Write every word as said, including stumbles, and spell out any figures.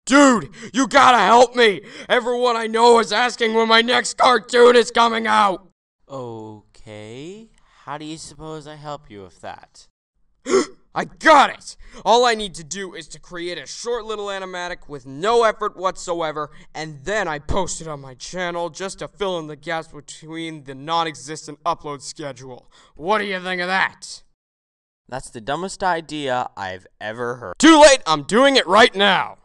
Dude, you gotta help me! Everyone I know is asking when my next cartoon is coming out! Okay, how do you suppose I help you with that? I got it! All I need to do is to create a short little animatic with no effort whatsoever, and then I post it on my channel just to fill in the gaps between the non-existent upload schedule. What do you think of that? That's the dumbest idea I've ever heard. Too late! I'm doing it right now!